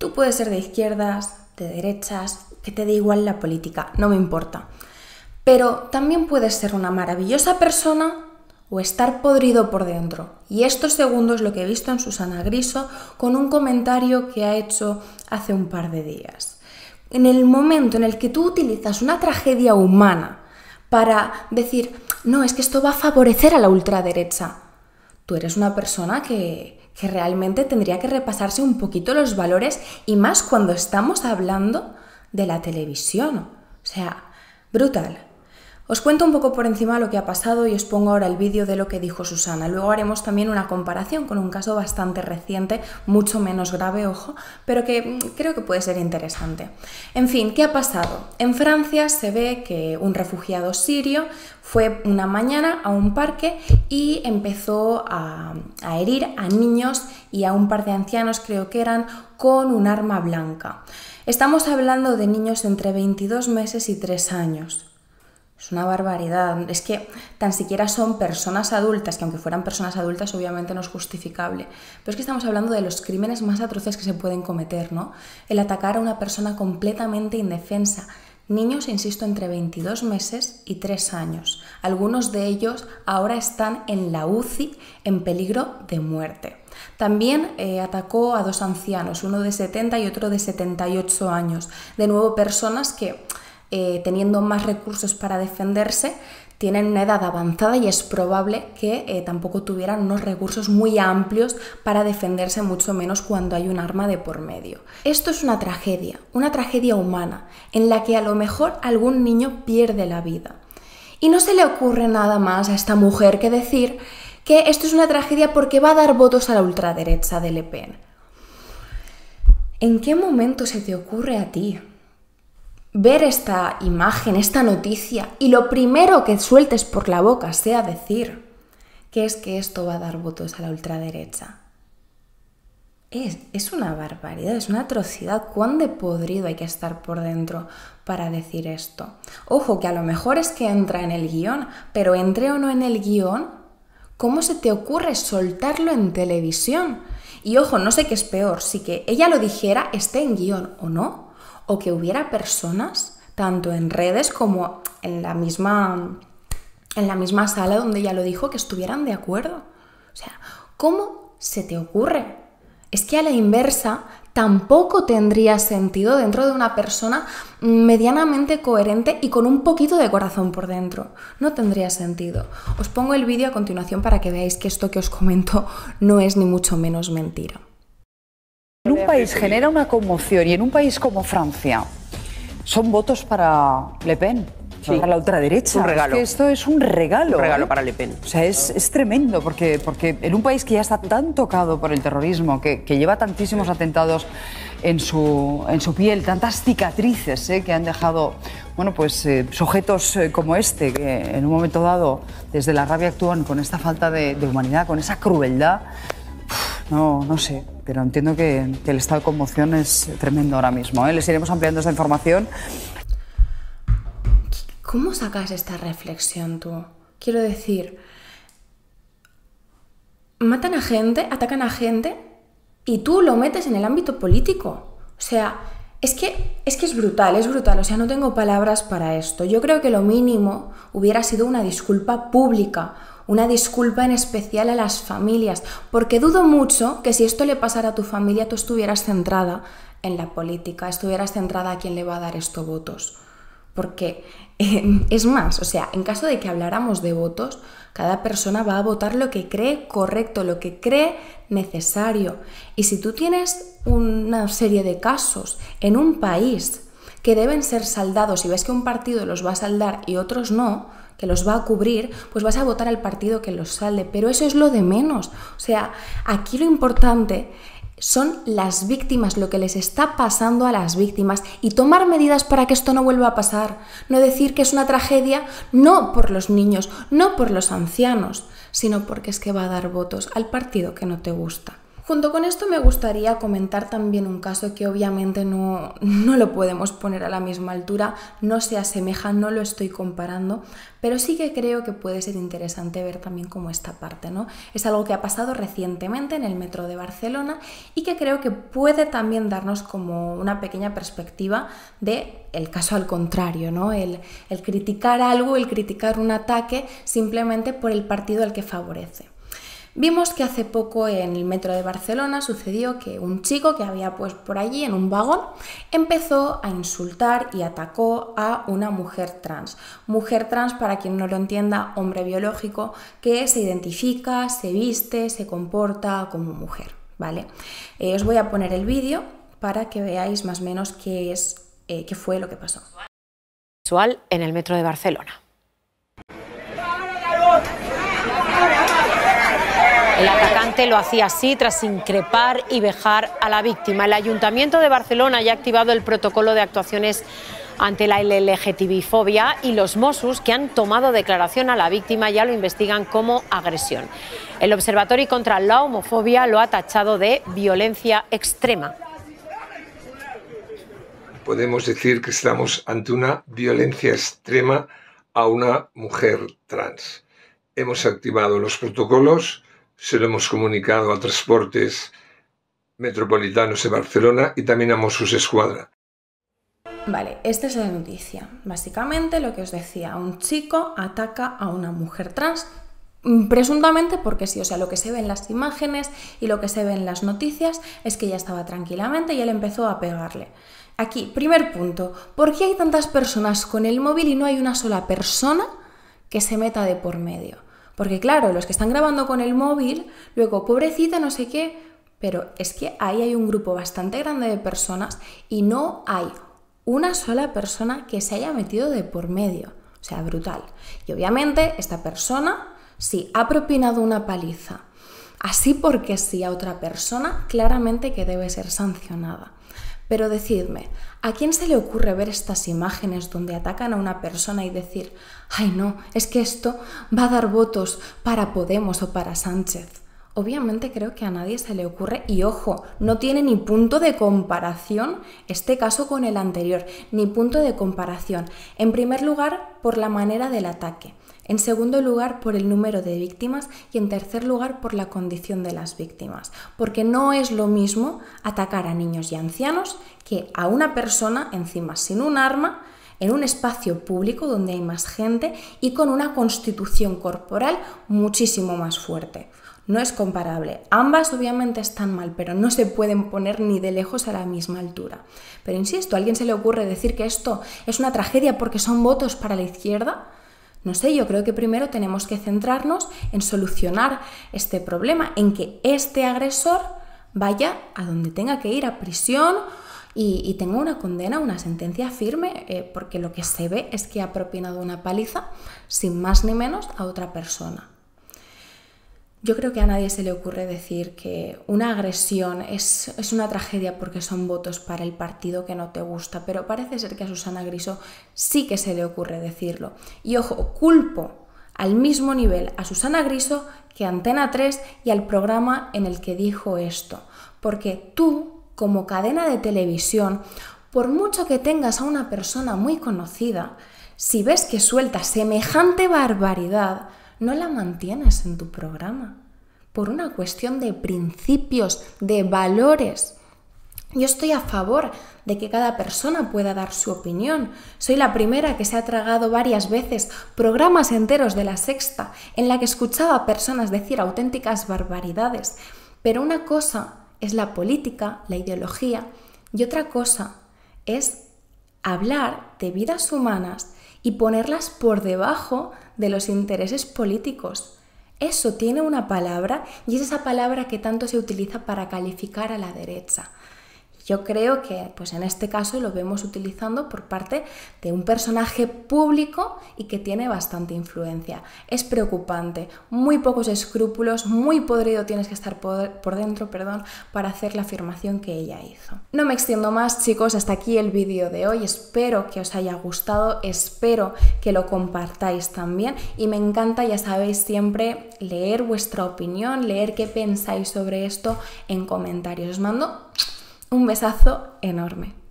Tú puedes ser de izquierdas, de derechas, que te dé igual la política, no me importa. Pero también puedes ser una maravillosa persona o estar podrido por dentro. Y esto segundo es lo que he visto en Susana Griso con un comentario que ha hecho hace un par de días. En el momento en el que tú utilizas una tragedia humana para decir, no, es que esto va a favorecer a la ultraderecha, tú eres una persona que realmente tendría que repasarse un poquito los valores y más cuando estamos hablando de la televisión. O sea, brutal. Os cuento un poco por encima lo que ha pasado y os pongo ahora el vídeo de lo que dijo Susana. Luego haremos también una comparación con un caso bastante reciente, mucho menos grave, ojo, pero que creo que puede ser interesante. En fin, ¿qué ha pasado? En Francia se ve que un refugiado sirio fue una mañana a un parque y empezó a herir a niños y a un par de ancianos, creo que eran, con un arma blanca. Estamos hablando de niños entre 22 meses y 3 años. Es una barbaridad, es que tan siquiera son personas adultas, que aunque fueran personas adultas obviamente no es justificable, pero es que estamos hablando de los crímenes más atroces que se pueden cometer, ¿no? El atacar a una persona completamente indefensa. Niños, insisto, entre 22 meses y 3 años. Algunos de ellos ahora están en la UCI en peligro de muerte. También atacó a 2 ancianos, uno de 70 y otro de 78 años. De nuevo, personas que teniendo más recursos para defenderse, tienen una edad avanzada y es probable que tampoco tuvieran unos recursos muy amplios para defenderse, mucho menos cuando hay un arma de por medio. Esto es una tragedia humana, en la que a lo mejor algún niño pierde la vida. Y no se le ocurre nada más a esta mujer que decir que esto es una tragedia porque va a dar votos a la ultraderecha de Le Pen. ¿En qué momento se te ocurre a ti ver esta imagen, esta noticia, y lo primero que sueltes por la boca sea decir que es que esto va a dar votos a la ultraderecha? Es una barbaridad, es una atrocidad. ¿Cuán de podrido hay que estar por dentro para decir esto? Ojo, que a lo mejor es que entra en el guión, pero entre o no en el guión, ¿cómo se te ocurre soltarlo en televisión? Y ojo, no sé qué es peor, si que ella lo dijera, esté en guión o no, o que hubiera personas, tanto en redes como en la misma sala donde ella lo dijo, que estuvieran de acuerdo. O sea, ¿cómo se te ocurre? Es que a la inversa tampoco tendría sentido dentro de una persona medianamente coherente y con un poquito de corazón por dentro. No tendría sentido. Os pongo el vídeo a continuación para que veáis que esto que os comento no es ni mucho menos mentira. En un país genera una conmoción y en un país como Francia son votos para Le Pen, sí, para la ultraderecha. Un regalo. Es que esto es un regalo. Un regalo para Le Pen. O sea, es tremendo porque en un país que ya está tan tocado por el terrorismo, que lleva tantísimos atentados en su piel, tantas cicatrices que han dejado, bueno, pues sujetos como este, que en un momento dado desde la rabia actúan con esta falta de humanidad, con esa crueldad. No sé, pero entiendo que el estado de conmoción es tremendo ahora mismo. Les iremos ampliando esta información. ¿Cómo sacas esta reflexión tú? Quiero decir, matan a gente, atacan a gente y tú lo metes en el ámbito político. O sea, es que es brutal, o sea, no tengo palabras para esto. Yo creo que lo mínimo hubiera sido una disculpa pública, una disculpa en especial a las familias, porque dudo mucho que si esto le pasara a tu familia tú estuvieras centrada en la política, estuvieras centrada a quién le va a dar estos votos. Porque es más, o sea, en caso de que habláramos de votos, cada persona va a votar lo que cree correcto, lo que cree necesario. Y si tú tienes una serie de casos en un país que deben ser saldados y ves que un partido los va a saldar y otros no, que los va a cubrir, pues vas a votar al partido que los salde. Pero eso es lo de menos. O sea, aquí lo importante son las víctimas, lo que les está pasando a las víctimas y tomar medidas para que esto no vuelva a pasar. No decir que es una tragedia, no por los niños, no por los ancianos, sino porque es que va a dar votos al partido que no te gusta. Junto con esto me gustaría comentar también un caso que obviamente no lo podemos poner a la misma altura, no se asemeja, no lo estoy comparando, pero sí que creo que puede ser interesante ver también como esta parte, ¿no? Es algo que ha pasado recientemente en el metro de Barcelona y que creo que puede también darnos como una pequeña perspectiva de el caso al contrario, ¿no? El criticar algo, el criticar un ataque simplemente por el partido al que favorece. Vimos que hace poco en el metro de Barcelona sucedió que un chico que había pues por allí en un vagón empezó a insultar y atacó a una mujer trans. Mujer trans, para quien no lo entienda, hombre biológico que se identifica, se viste, se comporta como mujer, ¿vale? Os voy a poner el vídeo para que veáis más o menos qué fue lo que pasó. Sexual en el metro de Barcelona. El atacante lo hacía así tras increpar y vejar a la víctima. El Ayuntamiento de Barcelona ya ha activado el protocolo de actuaciones ante la LGTBI-fobia y los Mossos, que han tomado declaración a la víctima, ya lo investigan como agresión. El Observatorio contra la Homofobia lo ha tachado de violencia extrema. Podemos decir que estamos ante una violencia extrema a una mujer trans. Hemos activado los protocolos, se lo hemos comunicado a Transportes Metropolitanos de Barcelona y también a Mossos d'Esquadra. Vale, esta es la noticia. Básicamente lo que os decía, un chico ataca a una mujer trans, presuntamente porque sí, o sea, lo que se ve en las imágenes y lo que se ve en las noticias es que ella estaba tranquilamente y él empezó a pegarle. Aquí, primer punto, ¿por qué hay tantas personas con el móvil y no hay una sola persona que se meta de por medio? Porque claro, los que están grabando con el móvil, luego, pobrecita, no sé qué, pero es que ahí hay un grupo bastante grande de personas y no hay una sola persona que se haya metido de por medio. O sea, brutal. Y obviamente esta persona, sí, ha propinado una paliza. Así porque sí a otra persona, claramente que debe ser sancionada. Pero decidme, ¿a quién se le ocurre ver estas imágenes donde atacan a una persona y decir «Ay no, es que esto va a dar votos para Podemos o para Sánchez»? Obviamente creo que a nadie se le ocurre y ojo, no tiene ni punto de comparación este caso con el anterior, ni punto de comparación. En primer lugar, por la manera del ataque. En segundo lugar, por el número de víctimas y en tercer lugar, por la condición de las víctimas. Porque no es lo mismo atacar a niños y ancianos que a una persona, encima sin un arma, en un espacio público donde hay más gente y con una constitución corporal muchísimo más fuerte. No es comparable. Ambas obviamente están mal, pero no se pueden poner ni de lejos a la misma altura. Pero insisto, ¿a alguien se le ocurre decir que esto es una tragedia porque son votos para la izquierda? No sé, yo creo que primero tenemos que centrarnos en solucionar este problema, en que este agresor vaya a donde tenga que ir, a prisión y tenga una condena, una sentencia firme, porque lo que se ve es que ha propinado una paliza, sin más ni menos, a otra persona. Yo creo que a nadie se le ocurre decir que una agresión es una tragedia porque son votos para el partido que no te gusta, pero parece ser que a Susana Griso sí que se le ocurre decirlo. Y ojo, culpo al mismo nivel a Susana Griso que a Antena 3 y al programa en el que dijo esto. Porque tú, como cadena de televisión, por mucho que tengas a una persona muy conocida, si ves que suelta semejante barbaridad, no la mantienes en tu programa, por una cuestión de principios, de valores. Yo estoy a favor de que cada persona pueda dar su opinión. Soy la primera que se ha tragado varias veces programas enteros de La Sexta en la que escuchaba a personas decir auténticas barbaridades. Pero una cosa es la política, la ideología, y otra cosa es hablar de vidas humanas y ponerlas por debajo de los intereses políticos. Eso tiene una palabra y es esa palabra que tanto se utiliza para calificar a la derecha. Yo creo que pues en este caso lo vemos utilizando por parte de un personaje público y que tiene bastante influencia. Es preocupante, muy pocos escrúpulos, muy podrido tienes que estar por dentro, para hacer la afirmación que ella hizo. No me extiendo más, chicos, hasta aquí el vídeo de hoy. Espero que os haya gustado, espero que lo compartáis también y me encanta, ya sabéis, siempre leer vuestra opinión, leer qué pensáis sobre esto en comentarios. Os mando un besazo enorme.